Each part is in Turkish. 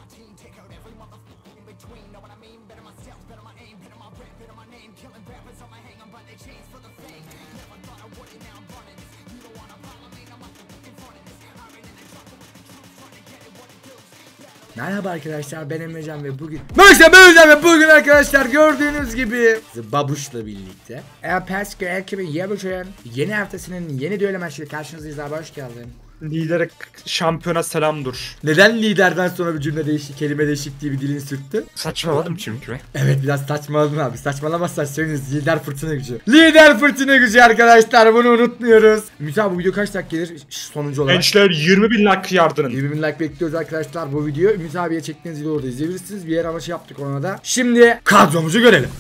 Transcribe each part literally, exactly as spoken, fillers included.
Merhaba arkadaşlar, ben Emrecan ve bugün Merhaba ben ve bugün arkadaşlar gördüğünüz gibi Babuş'la birlikte Elpesk ekibi Yabuş'un yeni haftasının yeni düello maçıyla karşınızdayız abi, hoş geldin. Lidere şampiyona selam dur. Neden liderden sonra bir cümle değişik, kelime değişikliği bir dilin sürttü? Saçmaladım çünkü. Evet, biraz saçmaladın abi. Saçmalamazsan söyleniz, lider fırtına gücü. Lider fırtına gücü arkadaşlar, bunu unutmuyoruz. Ümit abi, bu video kaç dakika gelir sonuncu olarak? Gençler yirmi bin like yardırın. yirmi bin like bekliyoruz arkadaşlar bu video. Ümit abiye çektiğiniz videoyu orada izleyebilirsiniz. Bir yer ama şey yaptık ona da. Şimdi kadromuzu görelim.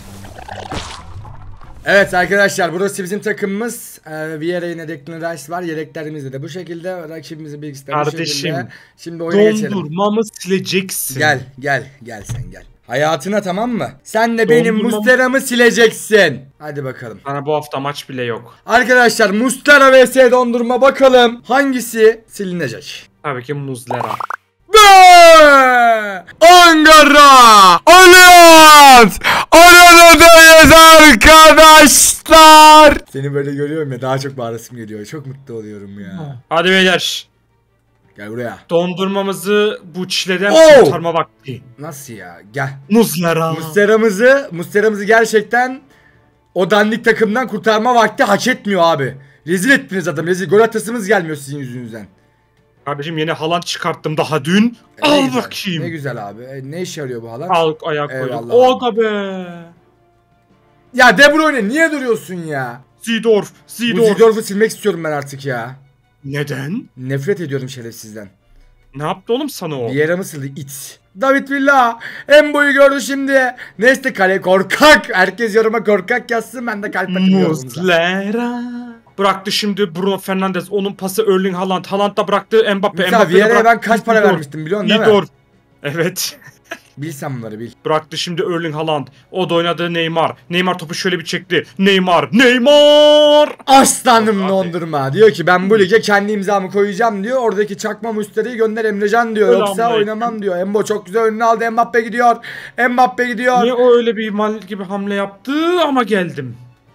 Evet arkadaşlar, burası bizim takımımız. Ee, Vieira yine Declan Rice var. Yedeklerimizde de bu şekilde. Rakibimizin bilgisi de bu şekilde. Şimdi oyuna geçelim. Dondurmamı sileceksin. Gel gel gel sen gel. Hayatına, tamam mı? Sen de benim Dondurmam... Mustera'mı sileceksin. Hadi bakalım. Bana bu hafta maç bile yok. Arkadaşlar, Mustera vs dondurma, bakalım hangisi silinecek? Tabii ki Muslera. Ankara Allianz Arena'dayız arkadaşlar. Seni böyle görüyorum ya, daha çok bağırasım geliyor. Çok mutlu oluyorum ya. Hadi beyler. Gel buraya. Dondurmamızı bu çileden oh! kurtarma vakti. Nasıl ya? Gel. Muslera. Mustera'mızı, Mustera'mızı gerçekten o dandik takımdan kurtarma vakti hak etmiyor abi. Rezil ettiniz adam. Rezil. Gol atasımız gelmiyor sizin yüzünüzden. Kardeşim yeni Haaland çıkarttım daha dün. E, Al güzel, bakayım. ne güzel abi. E, ne işe yarıyor bu Haaland? Al ayak koydum. Oga be. Ya De Bruyne niye duruyorsun ya? Seedorf. Seedorf. Bu Seedorf'u silmek istiyorum ben artık ya. Neden? Nefret ediyorum şerefsizden. Ne yaptı oğlum sana o? Bir yere mi sildi it? David Villa Embo'yu gördü şimdi. Neyse, kale korkak. Herkes yoruma korkak yazsın, ben de kalp atayım yorumumuza. Muslera. Bıraktı şimdi Bruno Fernandes, onun pası Erling Haaland. Haaland da bıraktı Mbappe. Mesela Vieira'ya ben kaç para vermiştim biliyorsun değil mi? Evet. Bilsem bunları bil. Bıraktı şimdi Erling Haaland. O da oynadı Neymar. Neymar topu şöyle bir çekti. Neymar. Neymar. Aslanım dondurma. Diyor ki ben bu lige kendi imzamı koyacağım diyor. Oradaki çakma Muslera'yı gönder Emrecan diyor. Öyle yoksa oynamam diyor. Embo çok güzel önüne aldı. Mbappe gidiyor. Mbappe gidiyor. Niye o öyle bir mal gibi hamle yaptı ama geldim.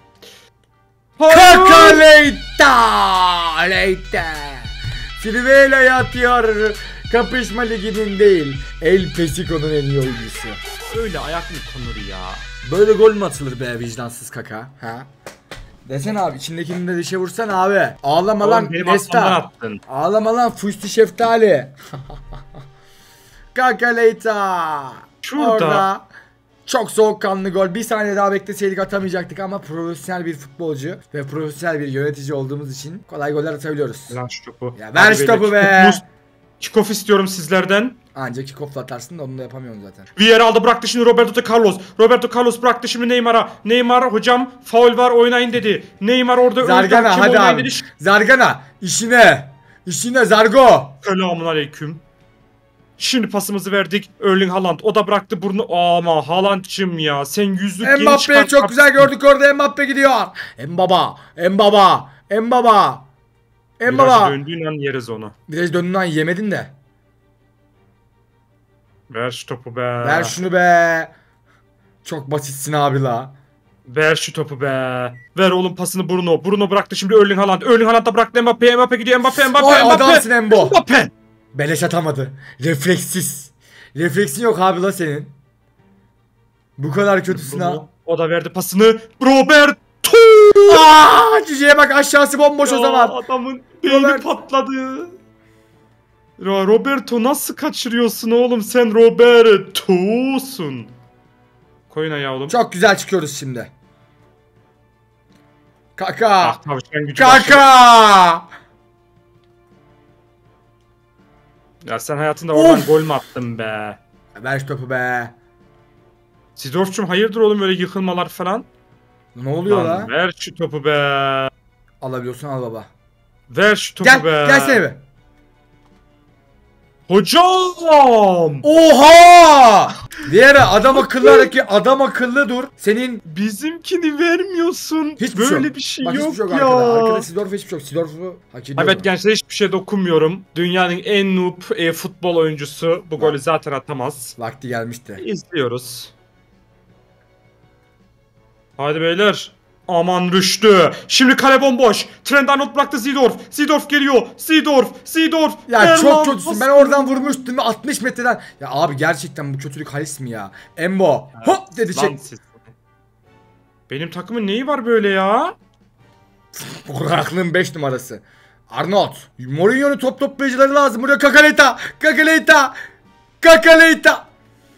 Kaka Leyta. Leyta. Silve'yle yatıyor. Kapışma liginin değil, El Pesico'nun en iyi oyuncusu. Öyle ayak mı konur ya? Böyle gol mü atılır be vicdansız kaka? Ha? Desene abi, içindekini de dişe vursan abi. Ağlama lan Nesta. Ağlama lan Fusti Şeftali. Kaka Leyta. Şurada. Orada. Çok soğukkanlı gol. Bir saniye daha bekleseydik atamayacaktık ama profesyonel bir futbolcu ve profesyonel bir yönetici olduğumuz için kolay goller atabiliyoruz. Ver şu topu. Ya ver şu topu be. Kickoff istiyorum sizlerden. Ancak kickoff'la atarsın da onu da yapamıyorsun zaten. Vieira aldı, bıraktı şimdi Roberto Carlos. Roberto Carlos bıraktı şimdi Neymar'a. Neymar hocam faul var, oynayın dedi. Neymar orada Zargana öldü, hadi abi. Dedi. Zargana işine. İşine Zargo. Selamun aleyküm. Şimdi pasımızı verdik. Erling Haaland. O da bıraktı burnu. Ama Haaland'cım ya. Sen yüzlük Mbappe'yi çok güzel gördük orada. Mbappe gidiyor. Mbaba. Mbaba. Mbaba. Mbaba. Döndüğün an yeriz onu. Biraz döndüğün an yemedin de. Ver şu topu be. Ver şunu be. Çok basitsin abi la. Ver şu topu be. Ver oğlum pasını Bruno. Bruno bıraktı şimdi Erling Haaland. Erling Haaland da bıraktı Mbappe. Mbappe gidiyor. Mbappe. Mbappe. Oy, Mbappe. adamsın Mbo. Mbappe. Beleş atamadı. Refleksiz. Refleksin yok abi la senin. Bu kadar kötüsün ha. O da verdi pasını. Roberto. Aaa, cüceye bak, aşağısı bomboş ya, o zaman. Adamın beyni Robert... patladı. Ya Roberto nasıl kaçırıyorsun oğlum, sen Roberto'sun. Koyun ayağı oğlum. Çok güzel çıkıyoruz şimdi. Kaka. Ah, Kaka. Ya sen hayatında oradan gol mü attın be? Ver şu topu be. Seedorf'cum hayırdır oğlum öyle yıkılmalar falan? Ne oluyor lan? Lan ver şu topu be. Alabiliyorsun, al baba. Ver şu topu gel, be. Gelsene be. Hocam. Oha! Vieira adam akıllı hareket, adam akıllı dur. Senin Bizimkini vermiyorsun. hiçbir Böyle şey yok. bir şey Bak, yok, hiçbir şey yok ya. arkada. Arkada Sidorf hiçbir şey yok. Sidorf'u hak ediyor. Evet gençler hiçbir şey dokunmuyorum. Dünyanın en noob e, futbol oyuncusu bu golü zaten atamaz. Vakti gelmişti. İzliyoruz. Hadi beyler. Aman Rüştü. Şimdi kale bomboş. Trent Arnold bıraktı Seedorf. Seedorf geliyor. Seedorf. Seedorf. Ya Erman, çok kötüsün. Ben nasıl- oradan vurmuştum ve altmış metreden. Ya abi gerçekten bu kötülük halis mi ya? Embo. Hop dedi Lan çek. siz- Benim takımın neyi var böyle ya? Aklın beş numarası. Arnold. Mourinho'nun top toplayıcıları lazım. Buraya Kakaleta. Kakaleta. Kakaleta.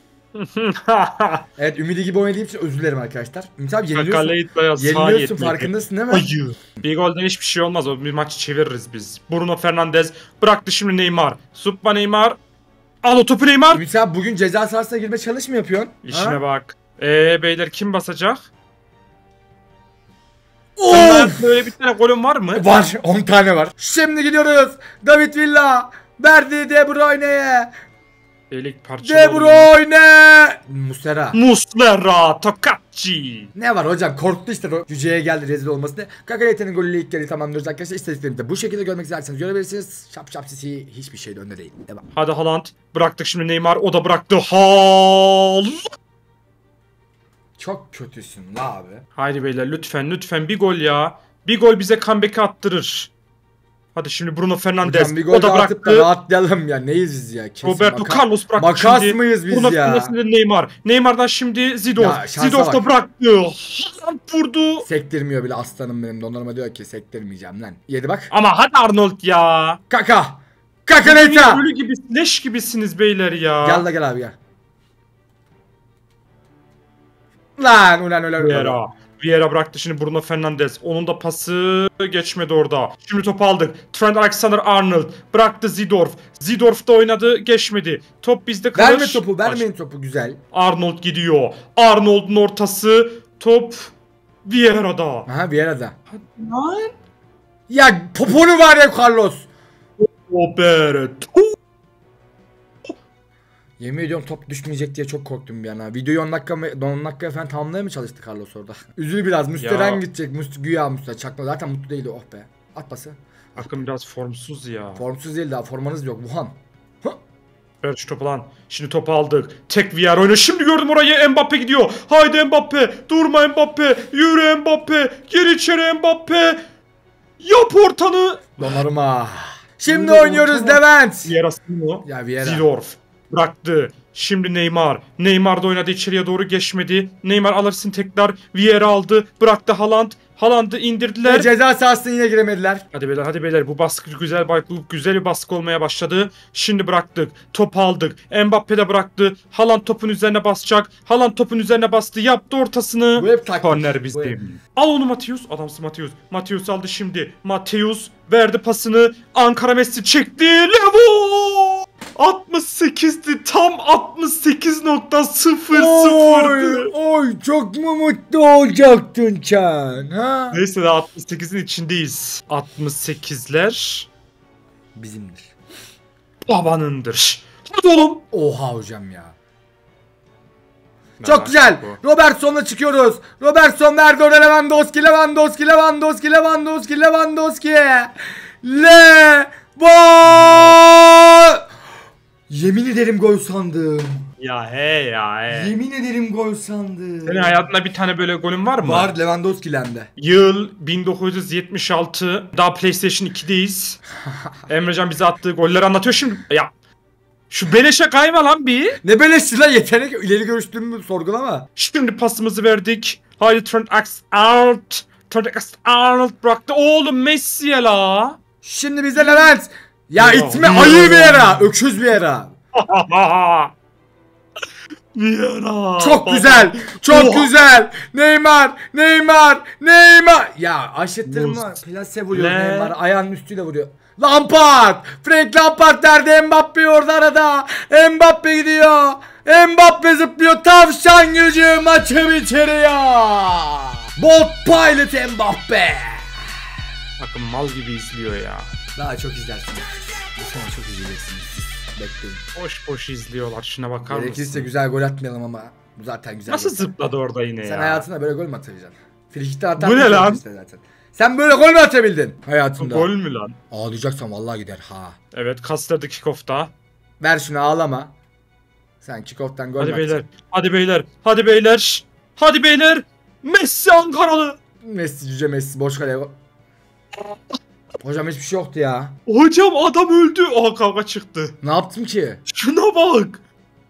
Evet ümidi gibi oynadığım için özür dilerim arkadaşlar. Ümit abi yeniliyorsun. Kakaleyta'ya sağ Yeniliyorsun yetmedi. farkındasın değil mi? Hayır. Bir golden hiçbir şey olmaz. O bir maçı çeviririz biz. Bruno Fernandes bıraktı şimdi Neymar. Suppa Neymar. Al o topu Neymar. Ümit abi bugün ceza sahasına girme çalış mı yapıyorsun? İşine Ha? bak. Eee beyler kim basacak? Of! Böyle bir tane golüm var mı? Var on tane var. Şimdi gidiyoruz. David Villa. Verdi De Bruyne'ye. Delik parçalı. De Bruyne. Muslera. Muslera. Tokatçı. Ne var hocam korktu işte o cüceye geldi rezil olmasını. Kakaleta'nın golüyle ilk yarıyı tamamlıyoruz arkadaşlar. İstatistiklerimi de bu şekilde görmek isterseniz görebilirsiniz. Şap şap sisi hiçbir şeyde önde değil. Devam. Hadi Haaland. Bıraktık şimdi Neymar. O da bıraktı. Haaland. Çok kötüsün la abi. Haydi beyler lütfen lütfen bir gol ya. Bir gol bize comeback'i attırır. Hadi şimdi Bruno Fernandes. Hocam bir O gol da atıp da bıraktı. rahatlayalım ya. Neyiz biz ya? Kesin Roberto maka- Carlos bıraktı Makas şimdi. mıyız biz Bruno ya? Fernandes'in de Neymar. Neymar'dan şimdi Zidorf. Ya şansa Zidorf da bak. bıraktı. Haaland vurdu. Sektirmiyor bile aslanım benim. Dondurma diyor ki sektirmeyeceğim lan. Yedi bak. Ama hadi Arnold ya. Kaka. Kakaleta. Ölü gibi, leş gibisiniz beyler ya. Gel de gel abi gel. Lan ulan ulan ulan. Vieira. Vieira bıraktı şimdi Bruno Fernandes. Onun da pası geçmedi orada. Şimdi topu aldık. Trent Alexander-Arnold bıraktı Zidorf. Zidorf da oynadı, geçmedi. Top bizde kalır. Verme topu, vermeyin topu güzel. Arnold gidiyor. Arnold'un ortası. Top Vieira'da. Aha Vieira'da. Lan. Ya poponu var ya Carlos. Roberto. Yemin ediyorum top düşmeyecek diye çok korktum bir yana. Videoyu on dakika mı on dakika falan tamamlamaya mı çalıştı Carlos orada? Üzül biraz. Müsteren gidecek. Müst güya Müsteren. Çakma zaten mutlu değildi. Oh be. At pası. Akın biraz formsuz ya. Formsuz değil daha. Formanız yok. Wuhan. Ver şu topu lan. Şimdi topu aldık. Tek V R oyunu. Şimdi gördüm orayı. Mbappe gidiyor. Haydi Mbappe. Durma Mbappe. Yürü Mbappe. Gir içeri Mbappe. Yap ortanı. Donnarumma. Şimdi Orta. oynuyoruz Levent. Vieira mı? Ya Vieira. Zidorf. Bıraktı. Şimdi Neymar. Neymar da oynadı, içeriye doğru geçmedi. Neymar alırsın tekrar. Vieira aldı. Bıraktı Haaland. Haaland'ı indirdiler. Ve ceza sahasına yine giremediler. Hadi beyler hadi beyler bu baskı güzel bu güzel bir baskı olmaya başladı. Şimdi bıraktık. Top aldık. Mbappe de bıraktı. Haaland topun üzerine basacak. Haaland topun üzerine bastı. Yaptı ortasını. Bu hep taktik. Korner Bu hep. bizim. Al onu Matius. Adamsı Matius. Matius aldı şimdi. Matius verdi pasını. Ankara Messi çekti. Levo! altmış sekizdi. Tam altmış sekiz nokta sıfır sıfırdı. Oy, oy çok mu mutlu olacaktın sen ha? Neyse de altmış sekizin içindeyiz. altmış sekizler Bizimdir. babanındır. Hadi oğlum. Oha hocam ya. Ne Çok var güzel. bu? Robertson'la çıkıyoruz. Robertson verdi oraya Lewandowski, Lewandowski, Lewandowski, Lewandowski, Lewandowski. Le Bo. Yemin ederim gol sandım. Ya he ya he. Yemin ederim gol sandım. Senin hayatında bir tane böyle golün var mı? Var Lewandowski'lendi. Yıl bin dokuz yüz yetmiş altı. Daha PlayStation ikideyiz. Emrecan bize attığı golleri anlatıyor şimdi. Ya şu beleşe kayma lan bir. Ne beleşti lan yetenek ileri görüştüğümü sorgulama. Şimdi pasımızı verdik. Haydi Trent Alexander-Arnold. Trent Alexander-Arnold bıraktı. Oğlum Messi'ye la. Şimdi bize Levent. Ya Ya, itme ya. ayı bir yere. Öküz bir yere. Vieira. Çok güzel. Çok Oha. güzel. Neymar. Neymar. Neymar. Ya aşıttırma. Mus- Plase vuruyor Le- Neymar. Ayağının üstüyle vuruyor. Lampard. Frank Lampard derdi. Mbappe orada arada. Mbappe gidiyor. Mbappe zıplıyor. Tavşan gücü maçı bitiriyor. Bolt Pilot Mbappe. Bakın mal gibi izliyor ya. Daha çok izlersiniz. Bu sene çok izleyeceksiniz. Bekleyin. Boş boş izliyorlar. Şuna bakar mısın? Gerekirse güzel gol atmayalım ama bu zaten güzel. Nasıl gol. zıpladı orada yine Sen ya? hayatında böyle gol mü atabileceksin? Frikikten atar Bu ne lan? Işte zaten. Sen böyle gol mü atabildin hayatında? Gol mü lan? Ağlayacaksan vallahi gider ha. Evet, kastırdı kickoff'ta. Ver şunu ağlama. Sen kickoff'tan gol mü Hadi beyler. atacaksın? Hadi beyler. Hadi beyler. Hadi beyler. Messi Ankaralı. Messi cüce Messi boş kale. Hocam hiçbir şey yoktu ya. Hocam adam öldü. Aha, kavga çıktı. Ne yaptım ki? Şuna bak.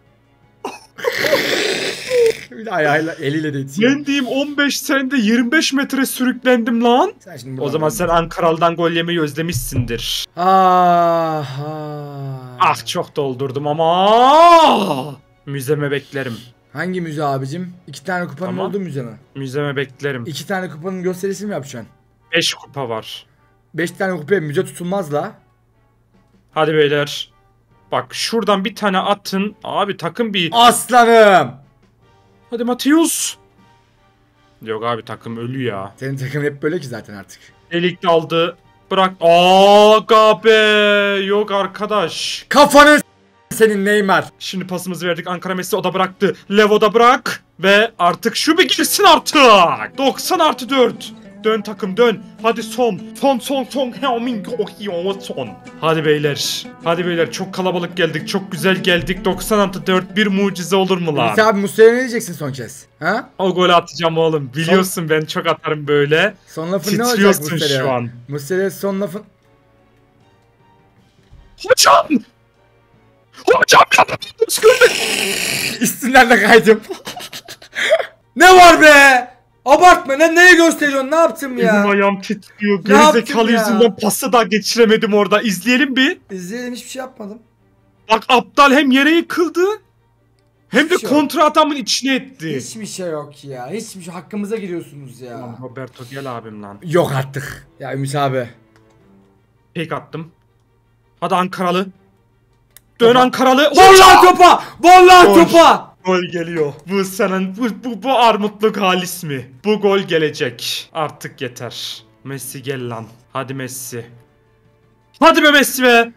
Bir de ayağıyla eliyle de itiyor. Ben diyeyim on beş senede yirmi beş metre sürüklendim lan. Sen şimdi O zaman sen Ankaralı'dan gol yemeyi özlemişsindir. Ah, ah. Ah, çok doldurdum ama. Müzeme beklerim. Hangi müze abicim? İki tane kupanın Tamam. olduğu müze mi? Müzeme beklerim. İki tane kupanın gösterisi mi yapacaksın? beş kupa var. Beş tane kupaya müze tutulmaz la. Hadi beyler. Bak şuradan bir tane atın. Abi takım bir... Aslanım! Hadi Matius. Yok abi, takım ölü ya. Senin takımın hep böyle ki zaten artık. Delik daldı. Bırak. Aga be. Yok arkadaş. Kafanı s- senin Neymar. Şimdi pasımızı verdik. Ankara Messi, o da bıraktı. Levo da bırak. Ve artık şu bir girsin artık. doksan artı dört. Dön takım dön. Hadi son. Son son son. son. Hadi beyler. Hadi beyler, çok kalabalık geldik. Çok güzel geldik. doksan artı dört bir mucize olur mu lan? Sen abi Muslera'ya ne diyeceksin son kez? Ha? O golü atacağım oğlum. Biliyorsun ben çok atarım böyle. Son lafın ne olacak Titriyorsun Muslera'ya? şu an. Muslera'ya son lafın... Hocam! Hocam ya! Üstünden de kaydım. Ne var be? Abartma, ne neye gösteriyorsun, ne yaptım ya? Elim ayağım titriyor. Ne yaptım Gerizekalı ya? yüzünden pası da geçiremedim orada. İzleyelim bir. İzleyelim, hiçbir şey yapmadım. Bak aptal hem yere yıkıldı hem de Hiçbir şey yok. kontra adamın içine etti. Hiçbir şey yok ya. Hiçbir şey, hakkımıza giriyorsunuz ya. Lan Roberto gel abim lan. Yok artık. Ya Ümit abi. Pek attım. Hadi Ankaralı. Dön Topa. Ankaralı. Vallahi topa! Vallahi Gol. topa! Gol geliyor. Bu senin bu, bu, bu armutluk halis mi? Bu gol gelecek. Artık yeter. Messi gel lan. Hadi Messi. Hadi be Messi be.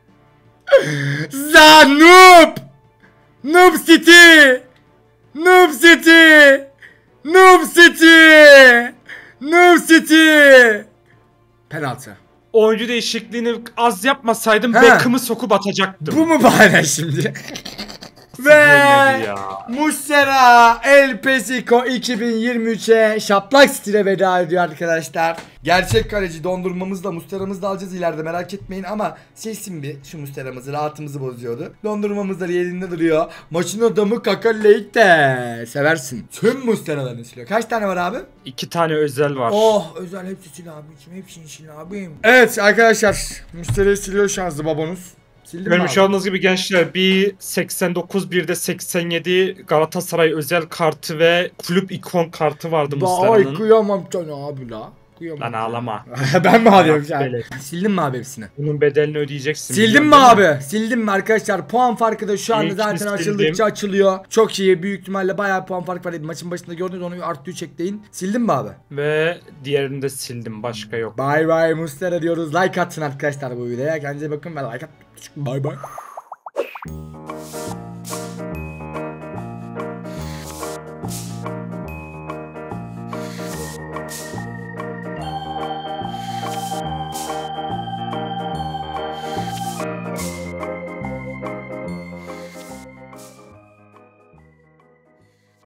Zanoob! Noob City! Noob City! Noob City! Noob City! Penaltı. Oyuncu değişikliğini az yapmasaydım He. Beckham'ı sokup atacaktım. Bu mu bahane şimdi? Ve Gelmedi ya. Muslera El Pesico iki bin yirmi üçe şaplak stile veda ediyor arkadaşlar. Gerçek kaleci dondurmamızla Muslera'mızı da alacağız ileride, merak etmeyin, ama sesim bir şu Muslera'mızı rahatımızı bozuyordu. Dondurmamız da yerinde duruyor. Maçın adamı Kaka Leite. Seversin. Tüm Muslera'larını siliyor. Kaç tane var abi? İki tane özel var. Oh, özel hepsi sil abicim, hepsini sil abim. Evet arkadaşlar, Muslera'yı siliyor şanslı babonuz. Sildim mi Görmüş abi? olduğunuz gibi gençler, bir seksen dokuz bir de seksen yedi Galatasaray özel kartı ve kulüp ikon kartı vardı Ay Muslera'nın. kıyamam sana abi la. Kıyamam. Lan ağlama. Ben mi ağlıyorum şu an? Böyle. Sildin mi abi hepsini? Bunun bedelini ödeyeceksin. Sildim mi biliyorsun değil abi? Sildim mi arkadaşlar? Puan farkı da şu anda İlkini zaten sildim. açıldıkça açılıyor. Çok iyi. Büyük ihtimalle bayağı puan farkı var. Maçın başında gördünüz, onu arttı üç ekleyin. Sildim mi abi? Ve diğerini de sildim. Başka yok. Bye bye Muslera diyoruz. Like atın arkadaşlar bu videoya. Kendinize bakın ve like at. Bye bye.